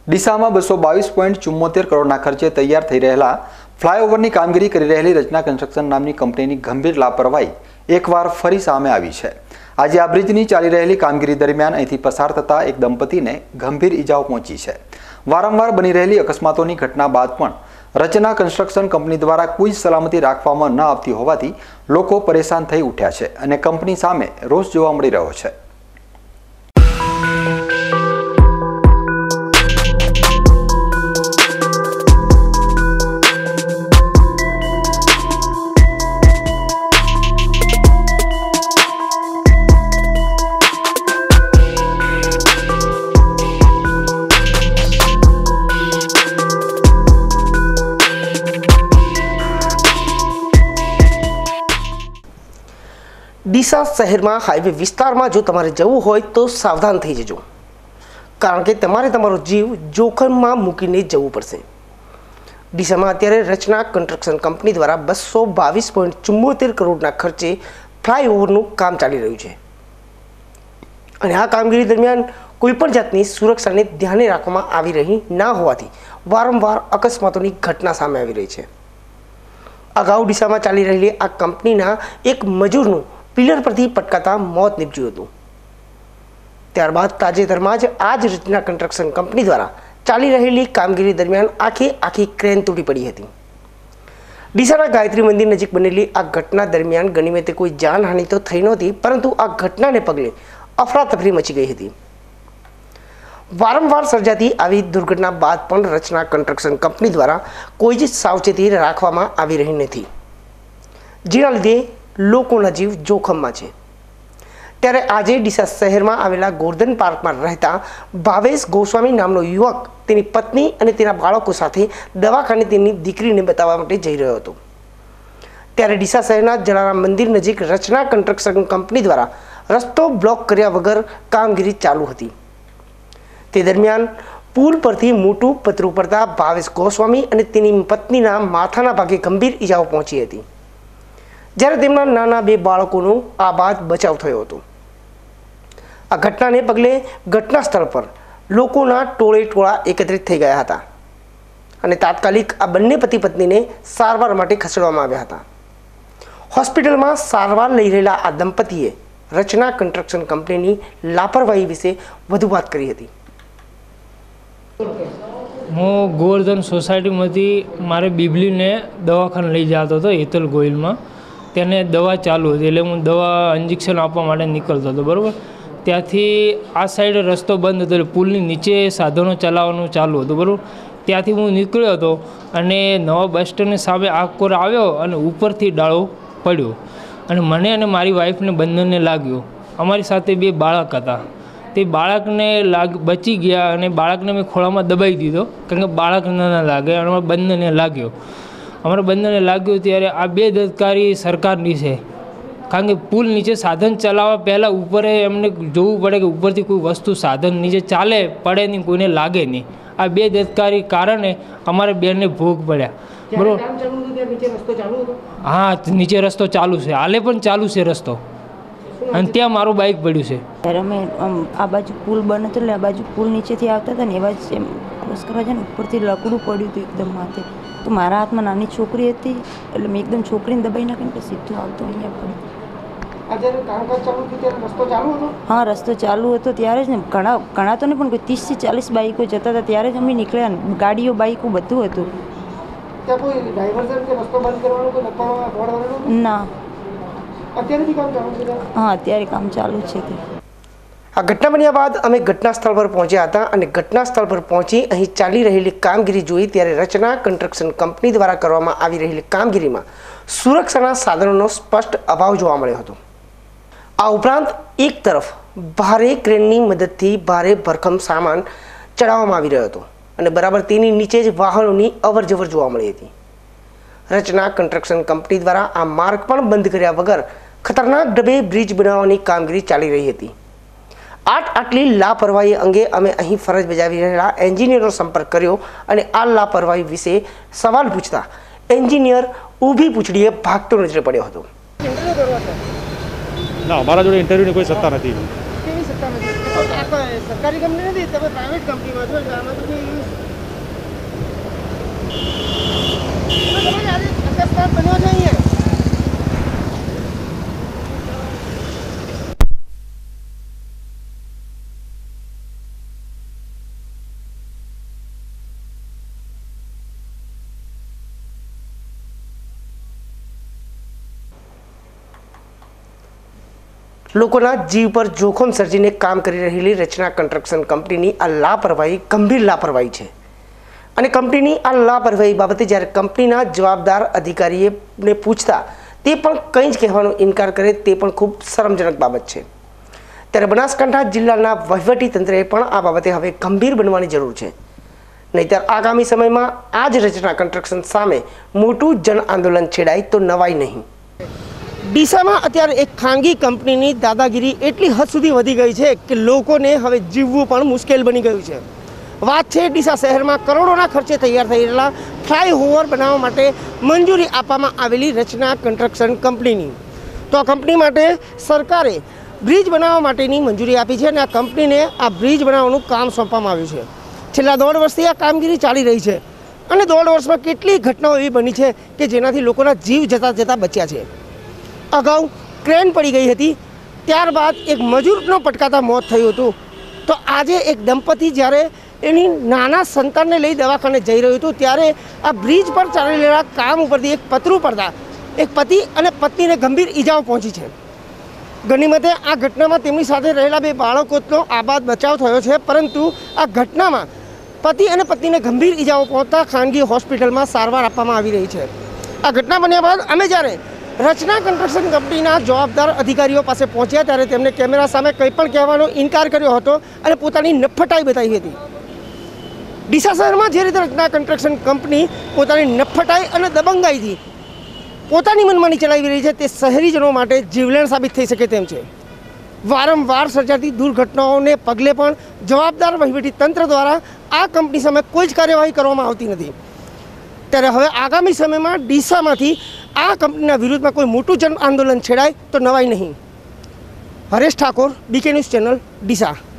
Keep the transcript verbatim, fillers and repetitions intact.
ડીસામાં બસો બાવીસ પોઈન્ટ ચુમ્મોતેર કરોડના ખર્ચે તૈયાર થઈ રહેલા ફ્લાયઓવરની કામગીરી કરી રહેલી રચના કન્સ્ટ્રક્શન નામની કંપનીની ગંભીર લાપરવાહી એકવાર ફરી સામે આવી છે। આજે આ બ્રિજની ચાલી રહેલી કામગીરી દરમિયાન અહીંથી પસાર થતા એક દંપતીને ગંભીર ઈજાઓ પહોંચી છે। વારંવાર બની રહેલી અકસ્માતોની ઘટના બાદ પણ રચના કન્સ્ટ્રક્શન કંપની દ્વારા કોઈ સલામતી રાખવામાં ન આવતી હોવાથી લોકો પરેશાન થઈ ઉઠ્યા છે અને કંપની સામે રોષ જોવા મળી રહ્યો છે। ડીસા શહેરમાં હાઈવે વિસ્તારમાં જો તમારે જવું હોય તો સાવધાન થઈ જજો, કારણ કે તમારે તમારો જીવ જોખમમાં મૂકીને જવું પડશે। ડીસામાં અત્યારે રચના કન્સ્ટ્રક્શન કંપની દ્વારા બસો બાવીસ પોઈન્ટ ચુમ્મોતેર કરોડના ખર્ચે ફ્લાયઓવરનું કામ ચાલી રહ્યું છે અને આ કામગીરી દરમિયાન કોઈપણ જાતની સુરક્ષાને ધ્યાને રાખવામાં આવી રહી ના હોવાથી વારંવાર અકસ્માતોની ઘટના સામે આવી રહી છે। અગાઉ ડીસામાં ચાલી રહેલી આ કંપનીના એક મજૂરનું પિલર પરથી પટકાતા મોત નીપજ્યું હતું। ત્યારબાદ તાજેતરમાં જ આ જ રચના કન્સ્ટ્રક્શન કંપની દ્વારા ચાલી રહેલી કામગીરી દરમિયાન આખી આખી ક્રેન તૂટી પડી હતી। ડીસાના ગાયત્રી મંદિર નજીક બનેલી આ ઘટના દરમિયાન ગણીમતે કોઈ જાનહાનિ તો થઈ નહોતી, પરંતુ આ ઘટનાને પગલે અફરાતફરી મચી ગઈ હતી। વારંવાર સર્જાતી આવી દુર્ઘટના બાદ પણ રચના કન્સ્ટ્રક્શન કંપની દ્વારા કોઈ જ સાવચેતી રાખવામાં આવી રહી નથી, જેના લીધે લોકોના જીવ જોખમમાં છે। ત્યારે આજે ડીસા શહેરમાં આવેલા ગોર્ધન પાર્કમાં રહેતા ભાવેશ ગોસ્વામી નામનો યુવક તેની પત્ની અને તેના બાળકો સાથે દવાખાને તેની દીકરીને બતાવવા માટે જઈ રહ્યો હતો। ત્યારે ડીસા શહેરના જલારામ મંદિર નજીક રચના કન્સ્ટ્રક્શન કંપની દ્વારા રસ્તો બ્લોક કર્યા વગર કામગીરી ચાલુ હતી। તે દરમિયાન પુલ પરથી મોટું પતરું પડતા ભાવેશ ગોસ્વામી અને તેની પત્નીના માથાના ભાગે ગંભીર ઈજાઓ પહોંચી હતી, જ્યારે તેમના નાના બે બાળકોનો આ બાદ બચાવ થયો હતો। આ ઘટનાને પગલે ઘટના સ્થળ પર લોકોના ટોળે ટોળા એકત્રિત થઈ ગયા હતા અને તાત્કાલિક આ બંને પતિ પત્નીને સારવાર માટે ખસેડવામાં આવ્યા હતા। હોસ્પિટલમાં સારવાર લઈ રહેલા આ દંપતીએ રચના કન્સ્ટ્રક્શન કંપનીની લાપરવાહી વિશે વધુ વાત કરી હતી। હું ગોવર્ધન સોસાયટીમાંથી મારે બીબલીને દવાખાને લઈ જતો હતો હેતલ ગોયલમાં। તેને દવા ચાલુ હતી એટલે હું દવા ઇન્જેક્શન આપવા માટે નીકળતો હતો, બરાબર। ત્યાંથી આ સાઈડ રસ્તો બંધ હતો એટલે પુલની નીચે સાધનો ચલાવવાનું ચાલુ હતું, બરાબર। ત્યાંથી હું નીકળ્યો હતો અને નવા બસ સ્ટેન્ડની સામે આકોર આવ્યો અને ઉપરથી ડાળો પડ્યો અને મને અને મારી વાઈફને બંનેને લાગ્યો। અમારી સાથે બે બાળક હતા, તે બાળકને લાગ બચી ગયા અને બાળકને મેં ખોળામાં દબાવી દીધો, કારણ કે બાળકને ના લાગે અને અમારા બંનેને લાગ્યો। અમારા બંનેને લાગ્યું ત્યારે આ બે દરકારી સરકારની છે, કારણ કે પુલ નીચે સાધન ચલાવવા પહેલાં ઉપર એમને જોવું પડે કે ઉપરથી કોઈ વસ્તુ સાધન નીચે ચાલે પડે નહીં, કોઈને લાગે નહીં। આ બે દરકારી કારણે અમારે બેનને ભોગ પડ્યા, બરાબર। હા, નીચે રસ્તો ચાલુ છે, હાલે પણ ચાલુ છે રસ્તો, અને ત્યાં મારું બાઇક પડ્યું છે। ત્યારે અમે આ બાજુ પુલ બને તો એટલે આ બાજુ પુલ નીચેથી આવતા હતા ને એ બાજુ એમ ક્રોસ કરવા જાય ને ઉપરથી લકડું પડ્યું હતું એકદમ માથે, તો મારા હાથમાં નાની છોકરી હતી એટલે મેં એકદમ છોકરીને દબાઈ નાખીને સીધું આવતો અહીંયા પડ્યું। હા, રસ્તો ચાલુ હતો ત્યારે જ ને, ઘણા ઘણા તો નહીં પણ કોઈ ત્રીસથી ચાલીસ બાઇકો જતા હતા ત્યારે જ અમે નીકળ્યા ને, ગાડીઓ બાઇકો બધું હતું। ના, હા અત્યારે કામ ચાલુ છે તે। આ ઘટના બન્યા બાદ અમે ઘટના સ્થળ પર પહોંચ્યા હતા અને ઘટના સ્થળ પર પહોંચી અહીં ચાલી રહેલી કામગીરી જોઈ ત્યારે રચના કન્સ્ટ્રક્શન કંપની દ્વારા કરવામાં આવી રહેલી કામગીરીમાં સુરક્ષાના સાધનોનો સ્પષ્ટ અભાવ જોવા મળ્યો હતો। આ ઉપરાંત એક તરફ ભારે ક્રેનની મદદથી ભારે ભરખમ સામાન ચડાવવામાં આવી રહ્યો હતો અને બરાબર તેની નીચે જ વાહનોની અવર જવર જોવા મળી હતી। રચના કન્સ્ટ્રક્શન કંપની દ્વારા આ માર્ગ પણ બંધ કર્યા વગર ખતરનાક ઢબે બ્રિજ બનાવવાની કામગીરી ચાલી રહી હતી। આટ આટલી લાપરવાહી અંગે અમે અહીં ફરજ બજાવી રહેલા એન્જિનિયરનો સંપર્ક કર્યો અને આ લાપરવાહી વિશે સવાલ પૂછતા એન્જિનિયર ઊભી પૂંછડીએ ભાગતો નજરે પડ્યો હતો। ના, અમારા જોડે ઇન્ટરવ્યુની કોઈ સત્તા નથી। કેવી સત્તા નથી? સરકારી કંપની નથી, તમે પ્રાઇવેટ કંપનીમાં છો, આમાં તો કોઈ અકસ્માત બન્યો છે અહીંયા? લોકોના જીવ પર જોખમ સર્જીને કામ કરી રહેલી રચના કન્સ્ટ્રક્શન કંપનીની આ લાપરવાહી ગંભીર લાપરવાહી છે અને કંપનીની આ લાપરવાહી બાબતે જ્યારે કંપનીના જવાબદાર અધિકારીને પૂછતા તે પણ કંઈ જ કહેવાનો ઇનકાર કરે તે પણ ખૂબ શરમજનક બાબત છે। ત્યારે બનાસકાંઠા જિલ્લાના વહીવટી તંત્રએ પણ આ બાબતે હવે ગંભીર બનવાની જરૂર છે, નહીંતર આગામી સમયમાં આ જ રચના કન્સ્ટ્રક્શન સામે મોટું જન આંદોલન છેડાય તો નવાય નહીં। ડીસામાં અત્યારે એક ખાનગી કંપનીની દાદાગીરી એટલી હદ સુધી વધી ગઈ છે કે લોકોને હવે જીવવું પણ મુશ્કેલ બની ગયું છે। વાત છે ડીસા શહેરમાં કરોડોના ખર્ચે તૈયાર થઈ રહેલા ફ્લાયઓવર બનાવવા માટે મંજૂરી આપવામાં આવેલી રચના કન્સ્ટ્રક્શન કંપનીની। તો આ કંપની માટે સરકારે બ્રિજ બનાવવા માટેની મંજૂરી આપી છે અને આ કંપનીને આ બ્રિજ બનાવવાનું કામ સોંપવામાં આવ્યું છે। છેલ્લા દોઢ વર્ષથી આ કામગીરી ચાલી રહી છે અને દોઢ વર્ષમાં કેટલી ઘટનાઓ એવી બની છે કે જેનાથી લોકોના જીવ જતા જતા બચ્યા છે। અગાઉ ક્રેન પડી ગઈ હતી, ત્યારબાદ એક મજૂરનો પટકાતા મોત થયું હતું। તો આજે એક દંપતી જ્યારે એની નાના સંતાનને લઈ દવાખાને જઈ રહ્યું હતું ત્યારે આ બ્રિજ પર ચાલી રહેલા કામ ઉપરથી એક પતરું પડતા એક પતિ અને પત્નીને ગંભીર ઈજાઓ પહોંચી છે। ગનીમતે આ ઘટનામાં તેમની સાથે રહેલા બે બાળકોનો આબાદ બચાવ થયો છે, પરંતુ આ ઘટનામાં પતિ અને પત્નીને ગંભીર ઈજાઓ પહોંચતા ખાનગી હોસ્પિટલમાં સારવાર આપવામાં આવી રહી છે। આ ઘટના બન્યા બાદ અમે જ્યારે રચના કન્સ્ટ્રક્શન કંપનીના જવાબદાર અધિકારીઓ પાસે પહોંચ્યા ત્યારે તેમણે કેમેરા સામે કંઈ પણ કહેવાનો ઇનકાર કર્યો હતો અને પોતાની નફ્ફટાઈ બતાવી હતી। ડીસા શહેરમાં જે રીતે રચના કન્સ્ટ્રક્શન કંપની પોતાની નફ્ફટાઈ અને દબંગાઈથી પોતાની મનમાની ચલાવી રહી છે તે શહેરીજનો માટે જીવલેણ સાબિત થઈ શકે તેમ છે। વારંવાર સર્જાતી દુર્ઘટનાઓને પગલે પણ જવાબદાર વહીવટી તંત્ર દ્વારા આ કંપની સામે કોઈ જ કાર્યવાહી કરવામાં આવતી નથી। ત્યારે હવે આગામી સમયમાં ડીસામાંથી આ કંપનીના વિરુદ્ધમાં કોઈ મોટું જન આંદોલન છેડાય તો નવાય નહીં। Haresh Thakor, BK news channel, Deesa.